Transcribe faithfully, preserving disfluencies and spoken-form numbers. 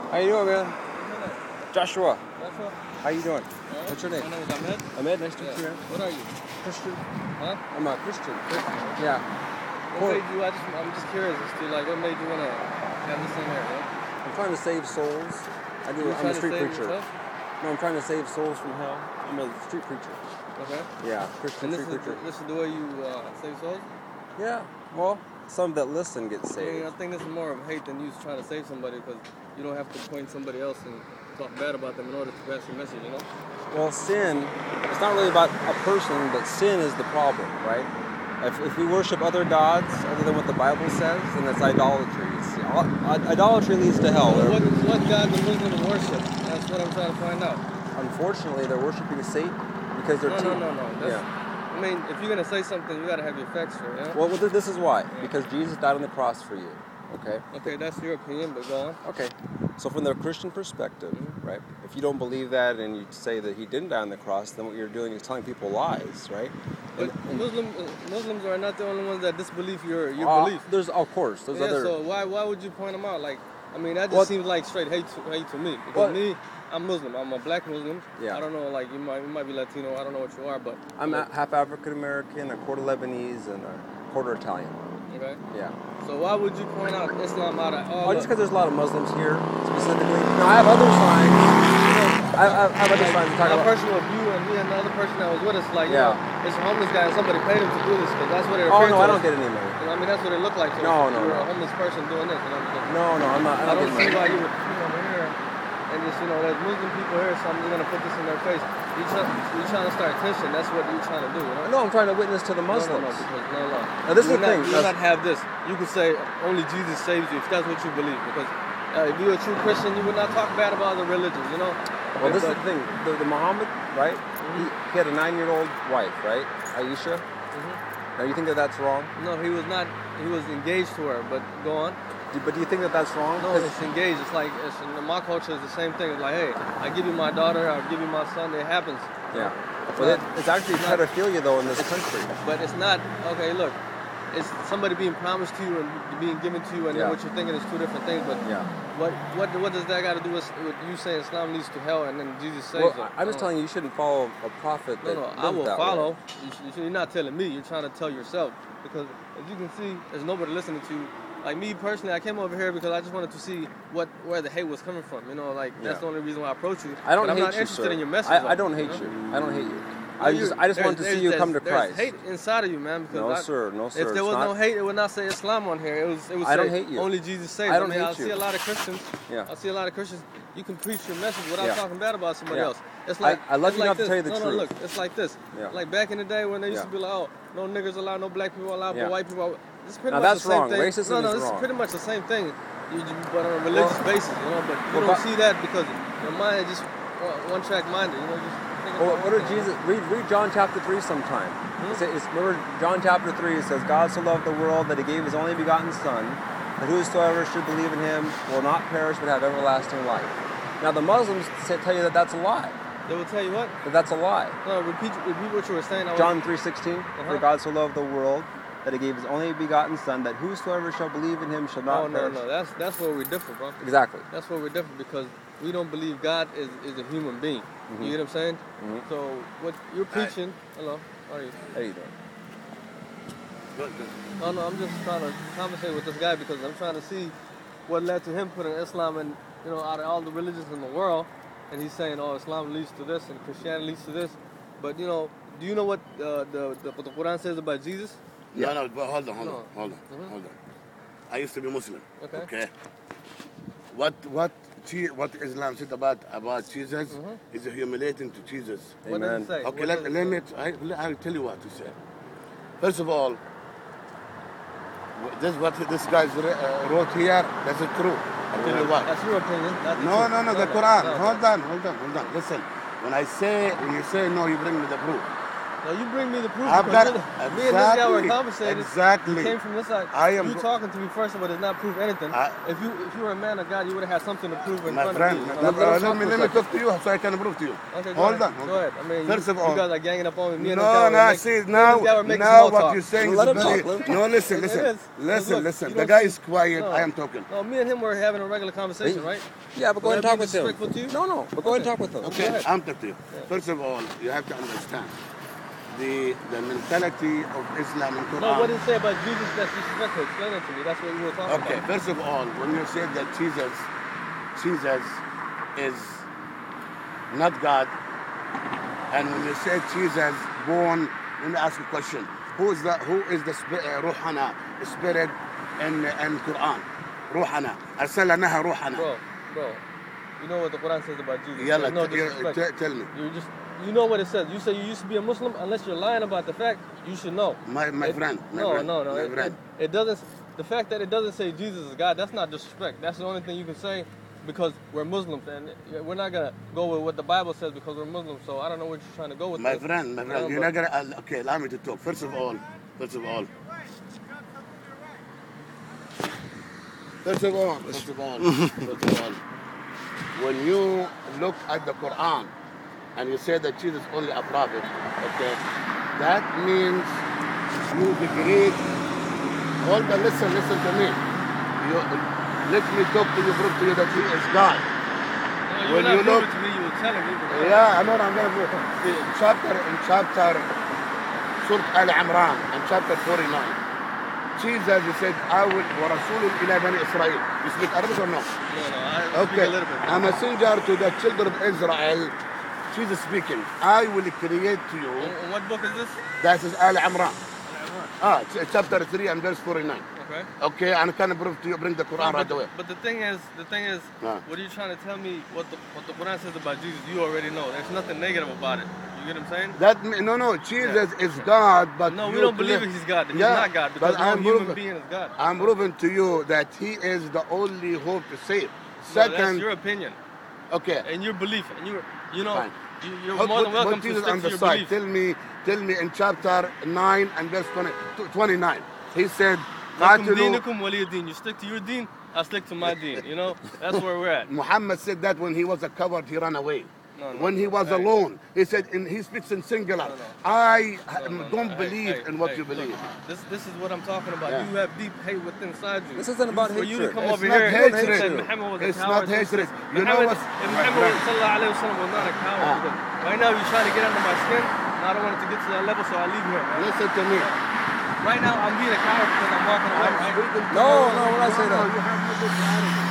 How you doing, man? Joshua. Joshua? How you doing? Right. What's your name? My name is Ahmed. Ahmed, nice to Yeah. meet you, man. What are you? Christian. Huh? I'm a Christian. Christian. Yeah. What Cool. made you, I just, I'm just curious as to like, what made you want to have this in there, huh? I'm trying to save souls. I do. You I'm trying a to street save preacher. yourself? No, I'm trying to save souls from hell. I'm a street preacher. Okay. Yeah, Christian And this street is, preacher. this is the way you uh, save souls? Yeah. Well, some that listen get I mean, saved. I think this is more of hate than you trying to save somebody because you don't have to point somebody else and talk bad about them in order to pass your message, you know? Well, sin, it's not really about a person, but sin is the problem, right? If, if we worship other gods other than what the Bible says, then that's idolatry. It's, idolatry leads to hell. Well, what, what God the Muslims worship? That's what I'm trying to find out. Unfortunately, they're worshiping Satan because they're No, too... no, no, no. That's, Yeah. I mean, if you're going to say something, you got to have your facts straight, yeah? Well, well, this is why. Yeah. Because Jesus died on the cross for you, okay? Okay, that's your opinion, but go on. Okay. So from the Christian perspective, Mm-hmm. right, if you don't believe that and you say that he didn't die on the cross, then what you're doing is telling people lies, right? But And- and- Muslim, uh, Muslims are not the only ones that disbelieve your, your Uh, belief. There's, of course, there's Yeah, other... so why why would you point them out? Like, I mean, that just Well- seems like straight hate to, hate to me. Because Well- me, I'm Muslim. I'm a black Muslim. Yeah. I don't know, like, you might you might be Latino. I don't know what you are, but... I'm like, a- half African American, a quarter Lebanese, and a quarter Italian. Okay. Yeah. So why would you point out Islam out of all Oh, just the... because there's a lot of Muslims here, specifically. Now, I have other signs. I, I have other Like, signs to talk my about. person with you and me and the other person that was with us, like, Yeah. you know, it's a homeless guy and somebody paid him to do this because that's what it Oh, appeared no, to I don't us. get any money. You know, I mean, that's what it looked like to No, us. no, You were no. a homeless person doing this. You know, because No, no, I'm not. I I don't don't get see money. why you would come over here and just, you know, there's Muslim people here, so I'm just going to put this in their face. You try, you're trying to start tension. That's what you're trying to do, you know? No, I'm trying to witness to the No, Muslims. no, no, because, no, no. Now, this you is would the not, thing, You would that's- not have this. You could say only Jesus saves you if that's what you believe. Because uh, if you're a true Christian, you would not talk bad about other religions, you know? Well, this But- is the thing. The, the Muhammad, right? He, he had a nine-year-old wife, right? Aisha. Mhm. Now, you think that that's wrong? No, he was not, he was engaged to her, but go on. Do, but do you think that that's wrong? No, 'Cause- it's engaged. It's like, it's, in my culture is the same thing. It's like, hey, I give you my daughter, I'll give you my son. It happens. yeah. But it, it's actually It's not- pedophilia, though, in this country. But it's not, okay, look, it's somebody being promised to you and being given to you, and Yeah. then what you're thinking is two different things. But Yeah. what what what does that got to do with, with you saying Islam leads to hell and then Jesus saves Well, them? I- I'm just No. telling you, you shouldn't follow a prophet No, that no, lives I will that follow. way. You should- You're not telling me. You're trying to tell yourself. Because as you can see, there's nobody listening to you. Like me personally, I came over here because I just wanted to see what where the hate was coming from. You know, like that's Yeah. the only reason why I approached you. I don't but I'm hate not you, interested sir. in your message. I, though, I don't hate know? you. I don't hate you. No, I you- just I just there's- wanted to see there's- you there's- come to there's Christ. hate inside of you, man. Because No, I, sir. No, sir. If there It's was not- no hate, it would not say Islam on here. It was. It would I say don't hate you. only Jesus saves. I don't mean, hate I you. see a lot of Christians. Yeah. I see a lot of Christians. You can preach your message without Yeah. talking bad about somebody Yeah. else. It's I- like I love it's you like enough to this. tell you the no, truth. No, look, it's like this. Yeah. Like back in the day when they used Yeah. to be like, oh, no niggers allowed, no black people allowed, Yeah. but white people. It's pretty Now, much that's the same wrong. thing. Racism no, no, is it's wrong. pretty much the same thing. You, you, but on a religious Well- basis, you know. But you well, don't but- see that because your mind is just one track minded. You know, just. thinking Well, about what one did thing. Jesus read? Read John chapter three sometime. Hmm? It says, it's, remember John chapter three. It says, "God so loved the world that He gave His only begotten Son, that whosoever should believe in Him will not perish but have everlasting life." Now the Muslims say, tell you that that's a lie. They will tell you what. That that's a lie. No, repeat, repeat what you were saying. I was- John three sixteen. Uh-huh. For God so loved the world that He gave His only begotten Son, that whosoever shall believe in Him shall not Oh no, perish. no, that's that's where we're different, bro. Exactly. That's where we're different because we don't believe God is, is a human being. Mm-hmm. You get what I'm saying? Mhm. So what you're preaching? Hello, how are you? How you doing? No, no, I'm just trying to conversate with this guy because I'm trying to see what led to him putting Islam in, you know, out of all the religions in the world, and he's saying, oh, Islam leads to this and Christianity leads to this. But you know, do you know what uh, the, the what the Quran says about Jesus? Yeah. No, no, but hold on, hold No. on, hold on, Mhm. hold on. I used to be Muslim. Okay. Okay. What what Je- what Islam said about about Jesus Mhm. is humiliating to Jesus. What does Amen. it say? Okay, What let, does it let say? me. I, I'll tell you what to say. First of all, this what this guy uh, wrote here. That's it true. I'll tell you what. That's your opinion. That's the No, truth. no, no, the Quran. no. Hold on, hold on, hold on. Listen, when I say, when you say no, you bring me the proof. No, you bring me the proof. I've because got- you're the- me and this guy were exactly, conversating. exactly. You came from this side. I am You go- talking to me first of all does not prove anything. I- if you if you were a man of God, you would have had something to prove in My front friend, of me. let, you know? let us let talk me for a let me second. talk to you so I can prove to you. Okay, go Hold ahead. on. Go ahead. I mean, First you, of all, you guys are ganging up on me. Me and no, this guy were no, make- see, me and now, this guy were making now small what talk. you're saying Let is him very, talk, let him no, talk. listen, It- listen, it is. listen, Look, listen. you The don't guy see- is quiet, No. I am talking. No, me and him were having a regular conversation, right? Yeah, but go Would ahead and that talk be with him. disrespectful to you? No, no, but go ahead and Okay. talk with him. Okay, ahead. I'm talking to you. First of all, you have to understand the the mentality of Islam and Quran. No, what did it say about Jesus that's disrespectful? Explain it to me. That's what we were talking Okay, about. first of all, when you say that Jesus, Jesus is not God, and when you say Jesus born, let me ask you a question: Who is the who is the spi- uh, Ruhana, spirit in in Quran? Ruhana, أرسلناها روحنا. Bro, bro, you know what the Quran says about Jesus. Yalla, There's no t- you- disrespect. t- tell me. You just, you know what it says. You say you used to be a Muslim. Unless you're lying about the fact, you should know. My my It- friend, my no, friend, no, no. my It, friend. it, it doesn't. The fact that it doesn't say Jesus is God, that's not disrespect. That's the only thing you can say because we're Muslims and we're not gonna go with what the Bible says because we're Muslims. So I don't know what you're trying to go with. My this. friend, my You friend, know, you're but- not gonna. Uh, okay, allow me to talk. First of all, first of all, first of all, first of all, first of all, when you look at the Quran and you say that Jesus is only a prophet, okay, that means you degrade. Hold on, listen, listen to me. You, let me talk to you, prove to you that he is God. No, you when were not you look- proving to me. You were telling me. but- Yeah, I know I'm going to go. In chapter, in chapter, Surah Al Imran, in chapter forty-nine, Jesus he said, I will, وَرَسُولٌ إِلَى بَنِي إِسْرَائِيل. You speak Arabic or no? No, no, I speak Okay. a little bit. A messenger to the children of Israel, Jesus speaking, I will create to you, And- and what book is this? that is Al Imran. Ah, ch- chapter three and verse forty-nine. Okay. Okay, and I can prove to you, bring the Quran No, right but, away. but the thing is, the thing is, Yeah. what are you trying to tell me? What the what the Quran says about Jesus, you already know. There's nothing negative about it. You get what I'm saying? That me- no, no, Jesus is God, but No, we you don't believe claim- he's God. He's Yeah, not God because but no I'm human proving- being is God. I'm proving to you that he is the only hope to save. No, that's Second, your opinion okay, and your belief, and you you know Fine. you, you're put, more than put- welcome put to Jesus stick on to the your side. belief. Tell me, tell me in chapter nine and verse twenty, twenty-nine. He said, Lakum "قاتلوا." dinukum waliya din. You stick to your deen, I stick to my deen. You know that's where we're at. Muhammad said that when he was a coward, he ran away. No, no, when he no. was Hey. alone, he said, and he speaks in singular. No, no. I No, no, no. don't Hey, believe hey, in what hey, you look, believe. this this is what I'm talking about. Yeah. You have deep hate within inside you. This isn't about For you to hatred. come It's over not here hatred. and say Muhammad was a It's coward. not this, hatred. this. You know Muhammad, what- if Muhammad was, sallallahu alaihi wasallam was not a coward, Ah. because right now you're trying to get under my skin. And I don't want it to get to that level, so I leave here. Man. Listen to me. Right now I'm being a coward because I'm walking away. Right? No, no, we're not saying that. You have no good attitude.